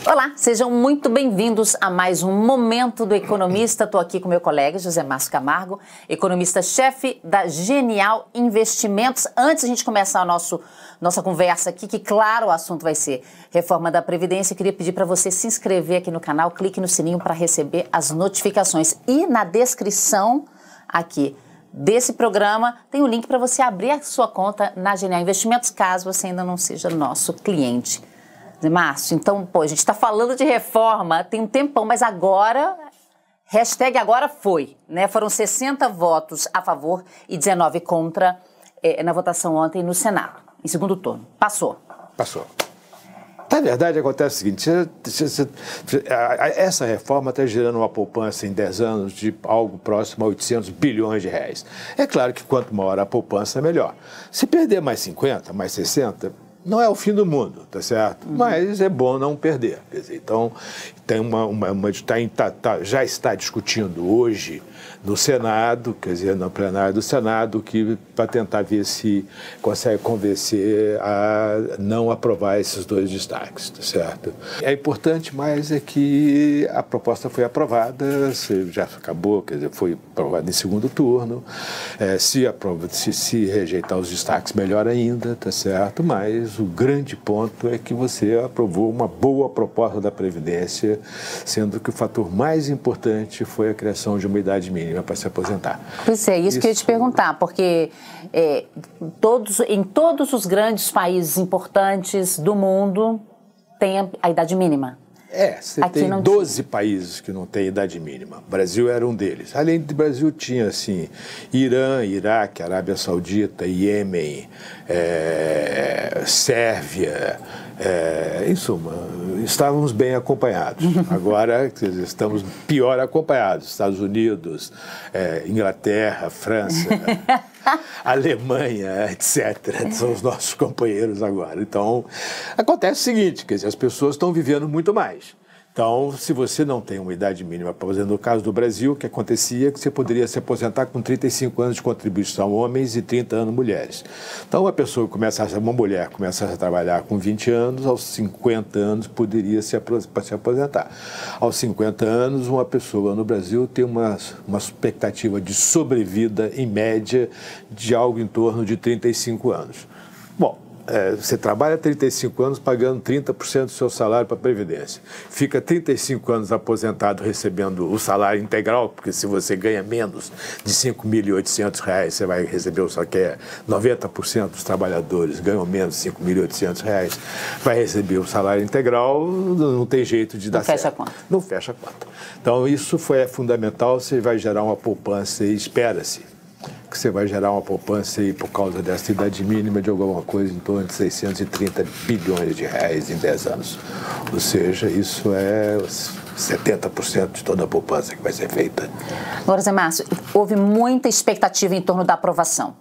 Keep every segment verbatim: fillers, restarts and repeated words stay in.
Olá, sejam muito bem-vindos a mais um Momento do Economista. Estou aqui com meu colega José Márcio Camargo, economista-chefe da Genial Investimentos. Antes de a gente começar a nosso, nossa conversa aqui, que claro o assunto vai ser reforma da Previdência, eu queria pedir para você se inscrever aqui no canal, clique no sininho para receber as notificações. E na descrição aqui desse programa tem o link para você abrir a sua conta na Genial Investimentos, caso você ainda não seja nosso cliente. Márcio, então, pô, a gente está falando de reforma tem um tempão, mas agora, hashtag agora foi, né? Foram sessenta votos a favor e dezenove contra é, na votação ontem no Senado, em segundo turno. Passou. Passou. Na verdade, acontece o seguinte, essa reforma está gerando uma poupança em dez anos de algo próximo a oitocentos bilhões de reais. É claro que quanto maior a poupança, melhor. Se perder mais cinquenta, mais sessenta... não é o fim do mundo, tá certo? Uhum. Mas é bom não perder. Quer dizer, então, tem uma, uma, uma tá, tá, já está discutindo hoje no Senado, quer dizer, no plenário do Senado, que para tentar ver se consegue convencer a não aprovar esses dois destaques, tá certo? É importante, mas é que a proposta foi aprovada, já acabou, quer dizer, foi aprovada em segundo turno. É, se, aprova, se, se rejeitar os destaques, melhor ainda, tá certo? Mas o grande ponto é que você aprovou uma boa proposta da Previdência, sendo que o fator mais importante foi a criação de uma idade mínima para se aposentar. Pois é, isso, isso que eu ia te perguntar, porque é, todos, em todos os grandes países importantes do mundo tem a, a idade mínima. É, você Aqui tem doze tinha. países que não têm idade mínima. O Brasil era um deles. Além do Brasil, tinha, assim, Irã, Iraque, Arábia Saudita, Iêmen, é, Sérvia, é, em suma, estávamos bem acompanhados. Agora, estamos pior acompanhados. Estados Unidos, é, Inglaterra, França, Alemanha, etcétera. São os nossos companheiros agora. Então, acontece o seguinte, quer dizer, as pessoas estão vivendo muito mais. Então, se você não tem uma idade mínima, por exemplo, no caso do Brasil, o que acontecia é que você poderia se aposentar com trinta e cinco anos de contribuição homens e trinta anos mulheres. Então, uma pessoa começa, uma mulher começa a trabalhar com vinte anos, aos cinquenta anos poderia se aposentar. Aos cinquenta anos, uma pessoa no Brasil tem uma, uma expectativa de sobrevida, em média, de algo em torno de trinta e cinco anos. Bom, É, você trabalha trinta e cinco anos pagando trinta por cento do seu salário para a Previdência. Fica trinta e cinco anos aposentado recebendo o salário integral, porque se você ganha menos de cinco mil e oitocentos reais, você vai receber o salário, que é noventa por cento dos trabalhadores ganham menos de cinco mil e oitocentos reais, vai receber o salário integral, não tem jeito de dar não fecha certo. a conta. Não fecha a conta. Então, isso foi fundamental, você vai gerar uma poupança e espera-se que você vai gerar uma poupança aí por causa dessa idade mínima de alguma coisa em torno de seiscentos e trinta bilhões de reais em dez anos. Ou seja, isso é setenta por cento de toda a poupança que vai ser feita. Agora, Zé Márcio, houve muita expectativa em torno da aprovação.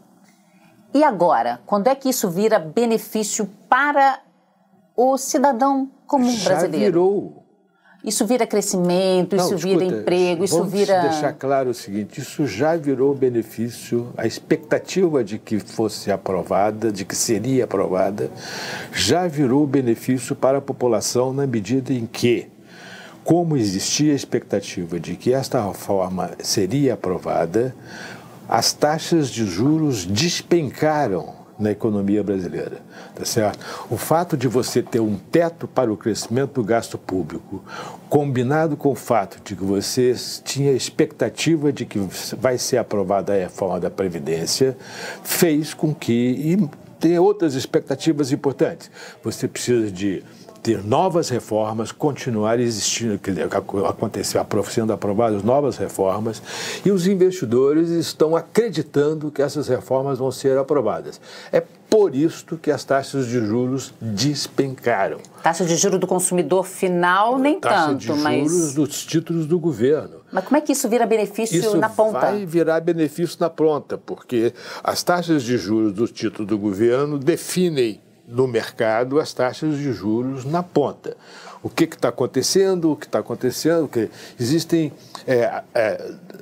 E agora, quando é que isso vira benefício para o cidadão comum brasileiro? Já virou. Isso vira crescimento, isso Não, vira escuta, emprego, isso vamos vira... Vamos deixar claro o seguinte, isso já virou benefício, a expectativa de que fosse aprovada, de que seria aprovada, já virou benefício para a população na medida em que, como existia a expectativa de que esta reforma seria aprovada, as taxas de juros despencaram na economia brasileira, tá certo? O fato de você ter um teto para o crescimento do gasto público, combinado com o fato de que você tinha expectativa de que vai ser aprovada a reforma da Previdência, fez com que, e tem outras expectativas importantes, você precisa de ter novas reformas, continuar existindo, aconteceu, sendo aprovadas novas reformas, e os investidores estão acreditando que essas reformas vão ser aprovadas. É por isso que as taxas de juros despencaram. Taxa de juros do consumidor final, nem taxa tanto, de juros mas... dos títulos do governo. Mas como é que isso vira benefício isso na ponta? Isso vai virar benefício na ponta, porque as taxas de juros dos títulos do governo definem no mercado as taxas de juros na ponta. O que está acontecendo, o que está acontecendo, que existem... É, é,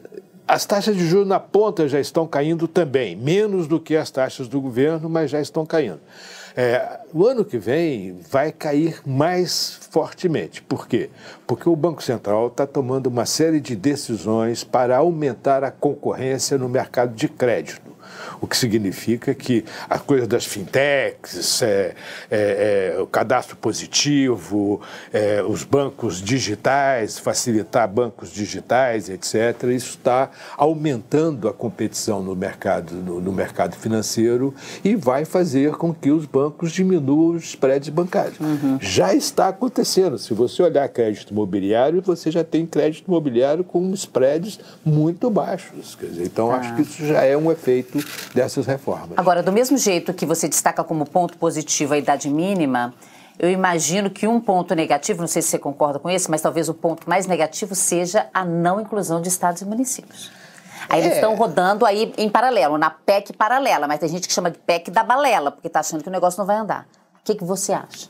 as taxas de juros na ponta já estão caindo também, menos do que as taxas do governo, mas já estão caindo. É, o ano que vem vai cair mais fortemente. Por quê? Porque o Banco Central está tomando uma série de decisões para aumentar a concorrência no mercado de crédito. O que significa que a coisa das fintechs, é, é, é, o cadastro positivo, é, os bancos digitais, facilitar bancos digitais, etcétera, isso está aumentando a competição no mercado, no, no mercado financeiro e vai fazer com que os bancos diminuam os spreads bancários. Uhum. Já está acontecendo. Se você olhar crédito imobiliário, você já tem crédito imobiliário com spreads muito baixos. Quer dizer, então, ah. acho que isso já é um efeito dessas reformas. Agora, do mesmo jeito que você destaca como ponto positivo a idade mínima, eu imagino que um ponto negativo, não sei se você concorda com esse, mas talvez o ponto mais negativo seja a não inclusão de estados e municípios. Aí é. eles estão rodando aí em paralelo, na P E C paralela, mas tem gente que chama de P E C da balela, porque está achando que o negócio não vai andar. O que, que você acha?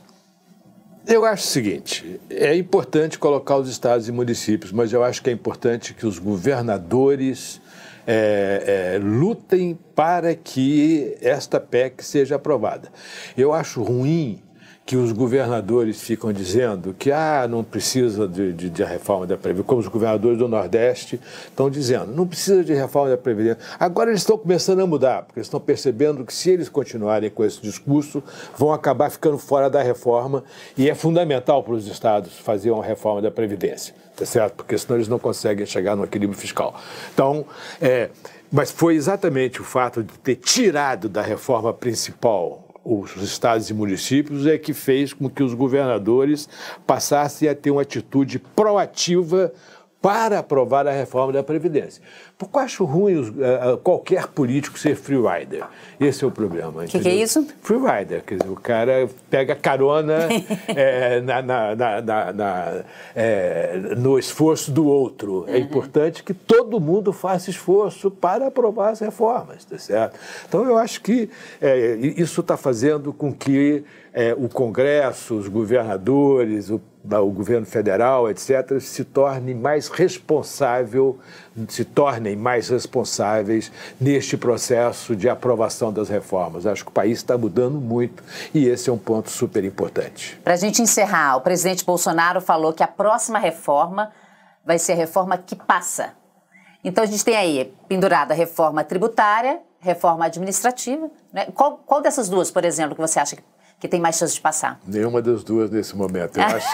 Eu acho o seguinte, é importante colocar os estados e municípios, mas eu acho que é importante que os governadores É, é, lutem para que esta P E C seja aprovada. Eu acho ruim que os governadores ficam dizendo que ah, não precisa de, de, de reforma da Previdência, como os governadores do Nordeste estão dizendo, não precisa de reforma da Previdência. Agora eles estão começando a mudar, porque estão percebendo que se eles continuarem com esse discurso, vão acabar ficando fora da reforma e é fundamental para os estados fazer uma reforma da Previdência, tá certo? Porque senão eles não conseguem chegar no equilíbrio fiscal. Então, é, mas foi exatamente o fato de ter tirado da reforma principal os estados e municípios é que fez com que os governadores passassem a ter uma atitude proativa para aprovar a reforma da Previdência. Porque eu acho ruim os, uh, qualquer político ser freerider. Esse é o problema. O que, que é isso? Freerider. Quer dizer, o cara pega carona é, na, na, na, na, na, é, no esforço do outro. É uhum. importante que todo mundo faça esforço para aprovar as reformas, tá certo? Então, eu acho que é, isso está fazendo com que é, o Congresso, os governadores, o o governo federal, etcétera, se torne mais responsável, se tornem mais responsáveis neste processo de aprovação das reformas. Acho que o país está mudando muito e esse é um ponto super importante. Para a gente encerrar, o presidente Bolsonaro falou que a próxima reforma vai ser a reforma que passa. Então a gente tem aí pendurada a reforma tributária, reforma administrativa, né? Qual, qual dessas duas, por exemplo, que você acha que que tem mais chance de passar? Nenhuma das duas nesse momento. Eu acho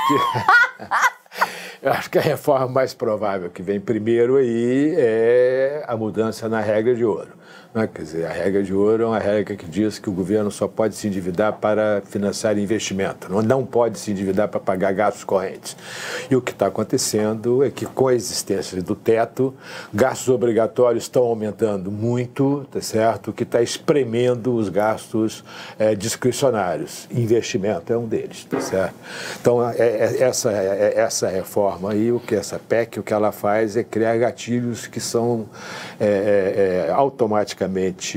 que eu acho que a reforma mais provável que vem primeiro aí é a mudança na regra de ouro. Né? Quer dizer, a regra de ouro é uma regra que diz que o governo só pode se endividar para financiar investimento, não, não pode se endividar para pagar gastos correntes. E o que está acontecendo é que, com a existência do teto, gastos obrigatórios estão aumentando muito, tá certo? O que está espremendo os gastos é, discricionários. Investimento é um deles, tá certo? Então, é, é, essa, é, essa reforma aí, o que essa P E C, o que ela faz é criar gatilhos que são é, é, automaticamente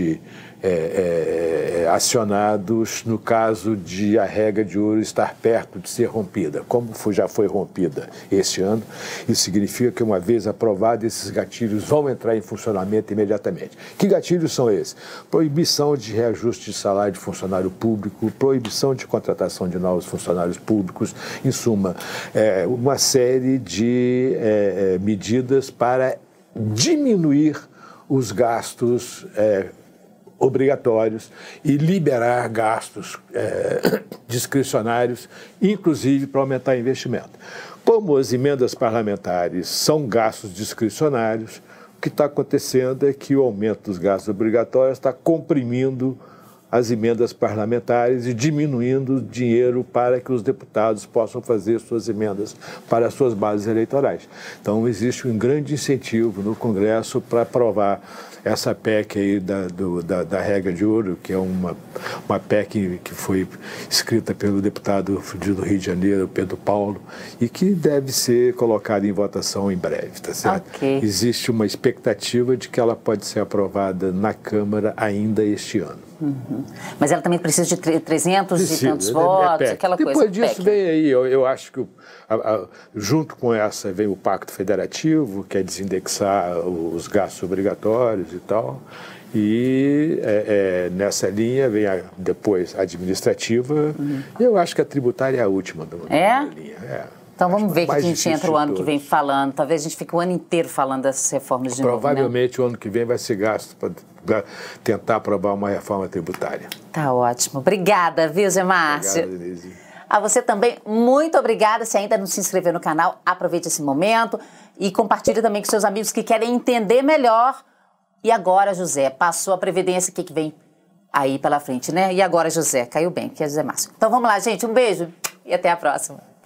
É, é, é, acionados no caso de a regra de ouro estar perto de ser rompida. Como foi, já foi rompida este ano, isso significa que, uma vez aprovado, esses gatilhos vão entrar em funcionamento imediatamente. Que gatilhos são esses? Proibição de reajuste de salário de funcionário público, proibição de contratação de novos funcionários públicos, em suma, é, uma série de é, é, medidas para diminuir os gastos é, obrigatórios e liberar gastos é, discricionários, inclusive para aumentar investimento. Como as emendas parlamentares são gastos discricionários, o que está acontecendo é que o aumento dos gastos obrigatórios está comprimindo as emendas parlamentares e diminuindo o dinheiro para que os deputados possam fazer suas emendas para as suas bases eleitorais. Então, existe um grande incentivo no Congresso para aprovar essa P E C aí da, do, da, da regra de ouro, que é uma, uma P E C que, que foi escrita pelo deputado do Rio de Janeiro, Pedro Paulo, e que deve ser colocada em votação em breve, tá certo? Okay. Existe uma expectativa de que ela pode ser aprovada na Câmara ainda este ano. Uhum. Mas ela também precisa de trezentos precisa, e tantos é, votos, é aquela Depois coisa. Depois disso P E C. vem aí, eu, eu acho que o, a, a, junto com essa vem o Pacto Federativo, que é desindexar os gastos obrigatórios e tal. E é, é, nessa linha vem a, depois a administrativa. Uhum. Eu acho que a tributária é a última da é? linha. É. Então vamos ver que a gente entra o ano que vem falando. Talvez a gente fique o ano inteiro falando dessas reformas de Provavelmente novo, né? o ano que vem vai ser gasto para tentar aprovar uma reforma tributária. Tá ótimo. Obrigada, viu, Zé Márcio? Obrigado, Denise. A você também, muito obrigada. Se ainda não se inscreveu no canal, aproveite esse momento e compartilhe também com seus amigos que querem entender melhor. E agora, José, passou a Previdência, o que, que vem aí pela frente, né? E agora, José, caiu bem, que é José Márcio. Então vamos lá, gente, um beijo e até a próxima.